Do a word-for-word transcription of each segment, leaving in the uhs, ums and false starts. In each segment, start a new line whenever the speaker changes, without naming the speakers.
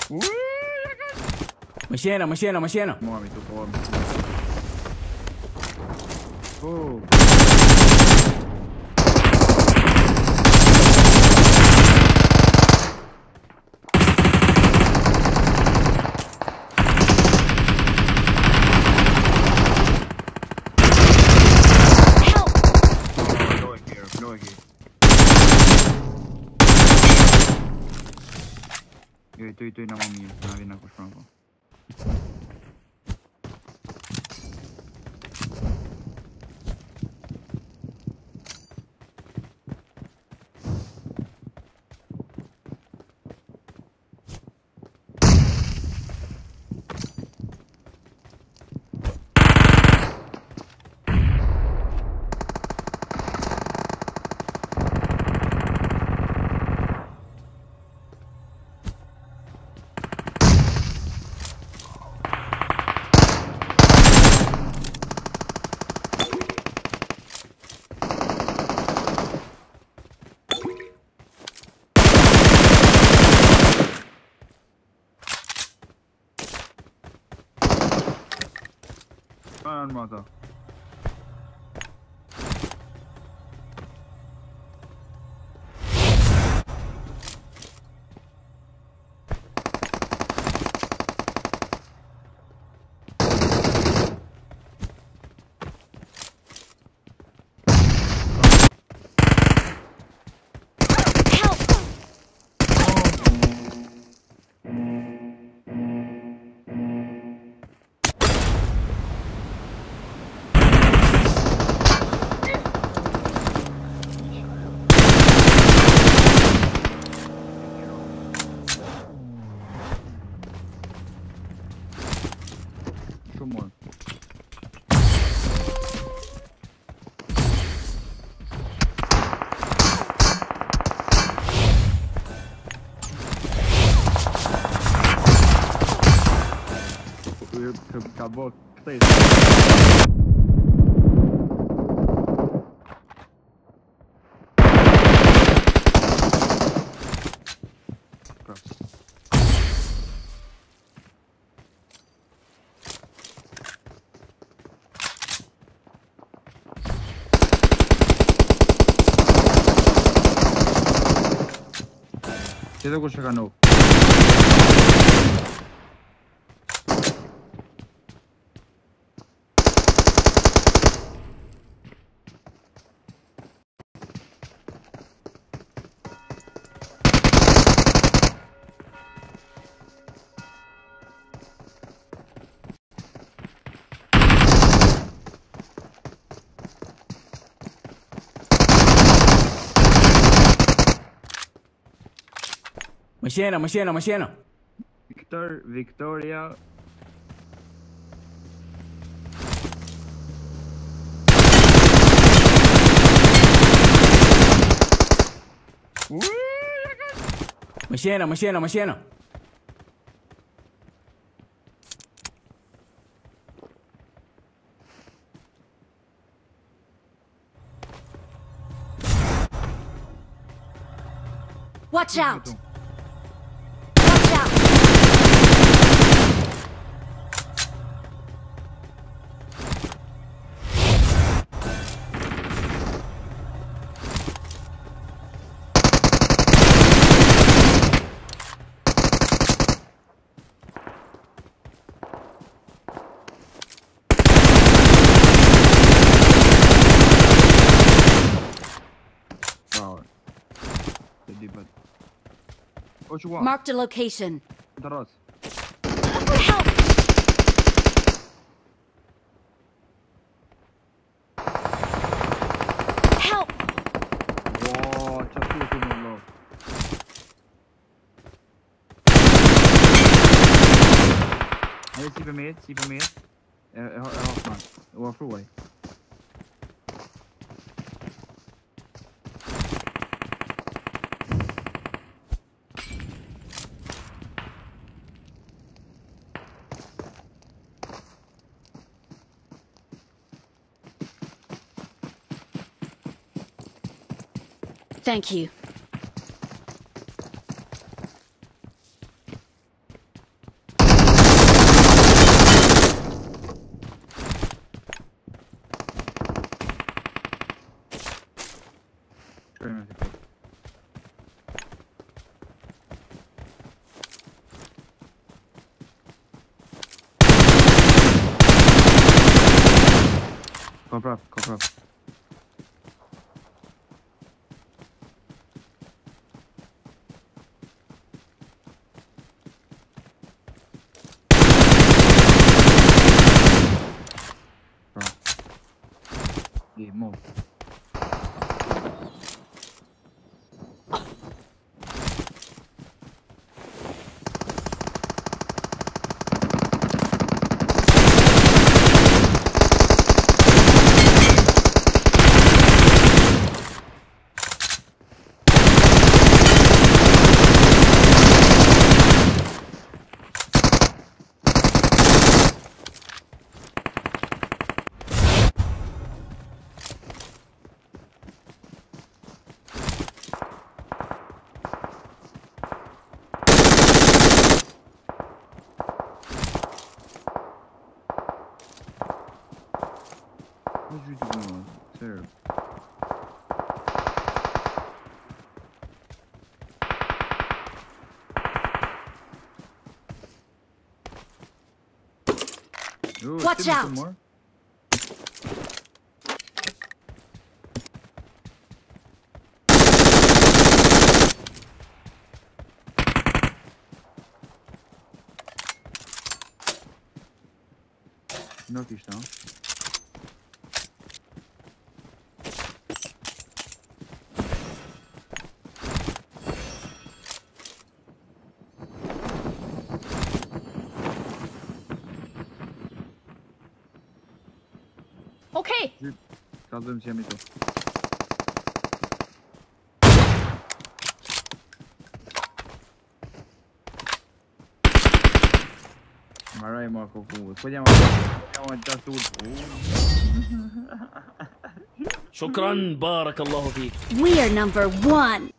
Machine, machine, machine.
Mami, tu forma. Oh. Yo, ito, ito yung naman yun. Sinabi na ko strong ko. Saan mo to? More. Acabou. Seis. Dito ko siya kano.
Machine, machine, machine.
Victor, Victoria.
Machine, machine, machine.
Watch out!
What you want?
Marked a location.
Taras.
Help! Help!
Wow, chasu tu molo. Hey, see me, see me. Eh, eh, Hoffman. Var fråga.
Thank you.
Screaming at people. Cover up, cover up. Bra. Yeah, move. What are you doing? Terrible. Ooh,
Watch
still
out.
some more. Notice now.
Okay.
Kaldırdım şey mito. Marai Marco Fu. Podiamo podiamo già tutto.
شكرا بارك الله فيك.
We are number one.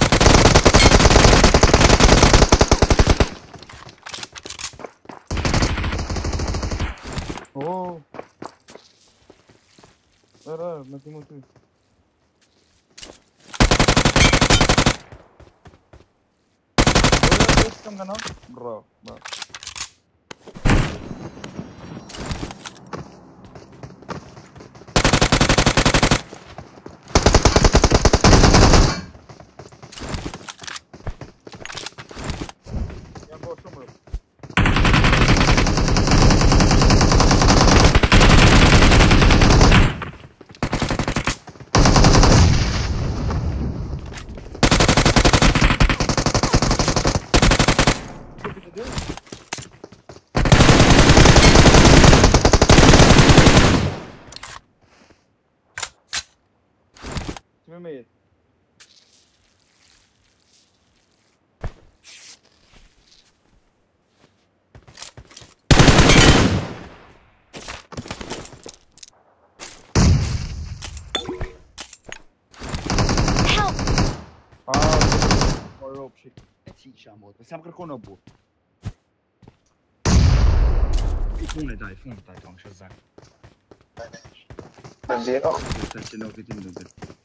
Oh. Era, metimos tu. Kam ganhou? Bravo, bravo. Я был шумом. Teammate.
Help!
Ah, morreu, Chico. Sì, chamou. Siamo per con Obu.
Fune dai, fune dai, kan Shazam.
زين اخ
Beste nog het in doen.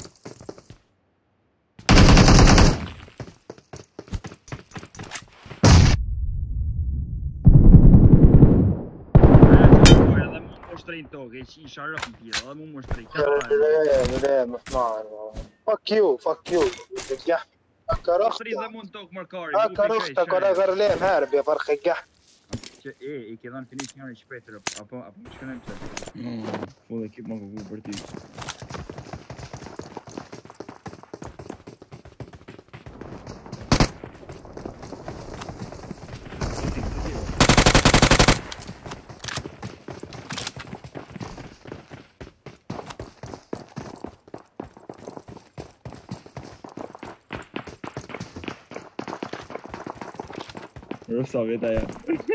Mostra então, que se enxerga a pia, ela não mostra aí.
لا لا مسمع فك يو فك يو يا كرخت
Frida montou com marcar.
اه كرختك ولا غير ليه هارب يا فرخ القح
ايه كده انا فينيش يعني سبيتر ابو ابو مش كلام امم فوق كيف ما هو بردي Eu salvei da ela.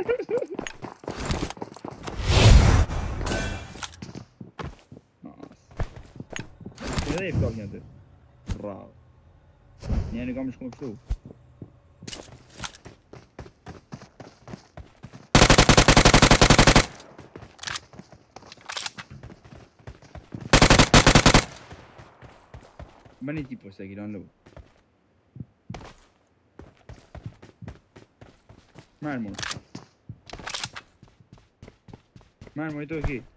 Nossa. Ele é pior que antes. Bravo. E aí, vamos com o sul. Bani tipos lagi down low. Man mo. Man mo ito okay.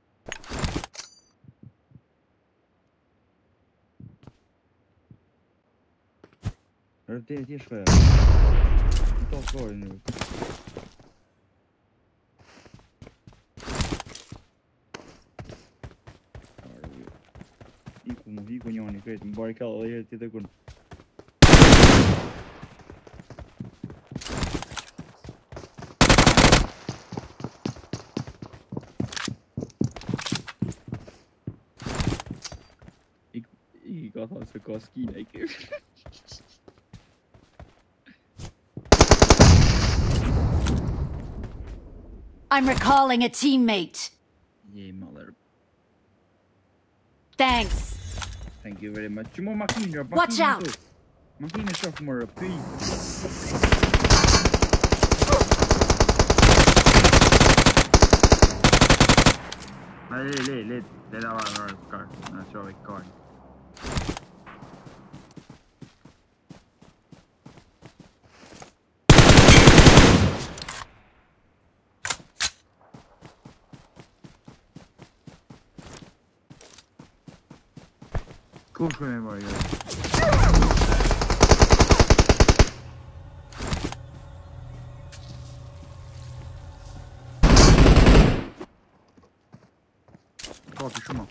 Är det det ska jag? Ta kvar nu. Iku mo iku nyoni kret mbari kalla här till det går. Ik ik gaat han så kaskina ikke.
I'm recalling a teammate.
Yeah, mother.
Thanks.
Thank you very much. Cuma makin drop.
Watch out.
Makin shot more up. Nej, det är det. Det där var en car. Jag såg ett car. Koş beni var ya. Kapı şu mu?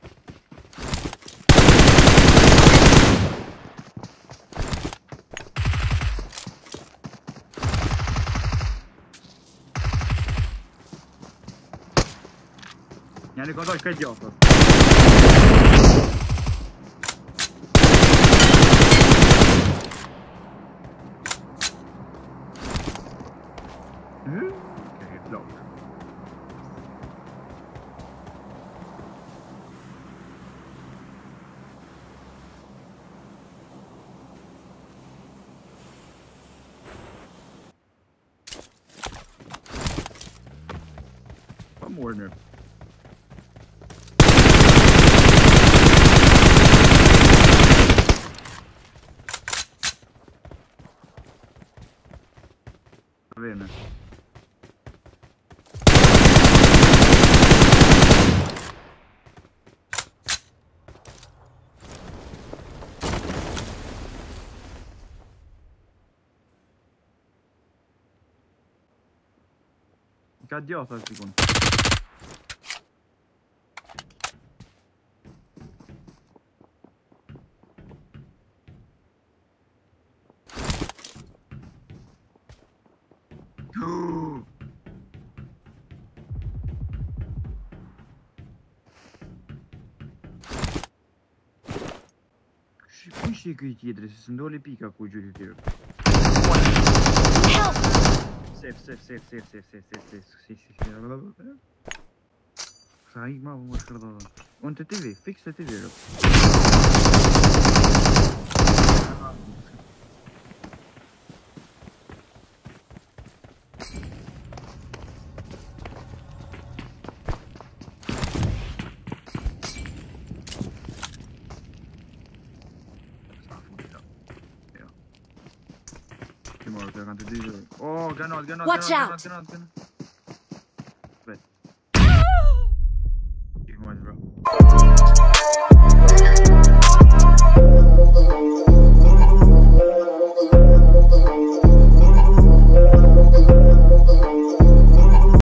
Yani kadar kaç yaptı? Mm. Okej, klart. One more nu. Jag vet inte. Cadê essa segunda? Puxa que tira, se não lhe pica com o Júlio tiro. Safe, safe, safe, safe, safe, safe, safe, safe, safe, safe. Sai mal, vamos acordar. Onde a T V? Fixa a T V. Oh, granat, granat,
Watch
granat,
out.
granat, granat, granat. Vet. Gick man bra.